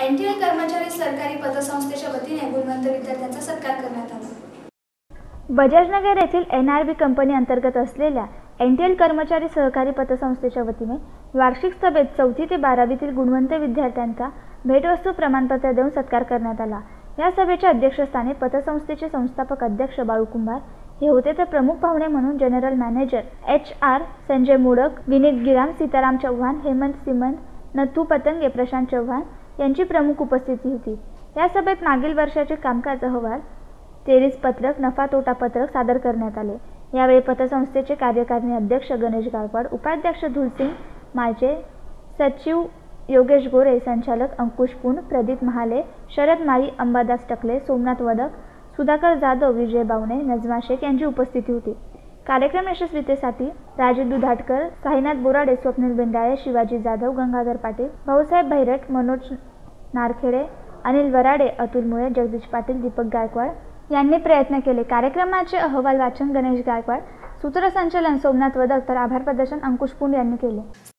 NTL कर्मचारी सरकारी पतसंस्थेच्या वतीने गुणवंत विद्यार्थ्यांचा सत्कार करण्यात आला। बजाजनगर येथील एनआरबी कंपनी अंतर्गत असलेल्या एनटीएल कर्मचारी सहकारी पतसंस्थेच्या वतीने वार्षिक सभेत 4वी ते 12वीतील गुणवंत विद्यार्थ्यांचा भेटवस्तू प्रमाणपत्र देऊन सत्कार करण्यात आला। या सभेच्या अध्यक्षस्थानी पतसंस्थेचे संस्थापक अध्यक्ष बाळू कुंभार हे होते, तर प्रमुख पाहुणे म्हणून general manager HR Sanjay Modak, Vineet Giram, Sitaram Chavan, Hemant Simant, Nathu Patange, Prashant Chavan यांची प्रमुख उपस्थिती होती। या सभेत मागील वर्षाचे कामकाज अहवाल, तेरीस पत्रक, नफा तोटा पत्रक सादर करण्यात आले। यावेळी पतसंस्थेचे कार्यकारिणी अध्यक्ष गणेश गायकवाड, उपाध्यक्ष धुलसिंग माळजे, सचिव योगेश गोरे, संचालक अंकुश पुन, प्रदीप महाले, शरद माळी, अंबादास टकले, सोमनाथ वदक, सुधाकर जाधव, विजय बावणे, नजमा शेख यांची उपस्थिती होती। कार्यक्रम यशस्वीतेसाठी राजू दुधाटकर, साईनाथ बोराडे, स्वप्नील बेंडाळे, शिवाजी जाधव, गंगाधर पाटील, भाऊसाहेब भैरट, मनोज नारखेडे, अनिल वराडे, अतुल मुळे, जगदीश पाटील, दीपक गायकवाड यांनी प्रयत्न केले। कार्यक्रमाचे अहवाल वाचन गणेश गायकवाड, सूत्रसंचालन सोमनाथ वदक, तर आभार प्रदर्शन अंकुश पुन यांनी केले।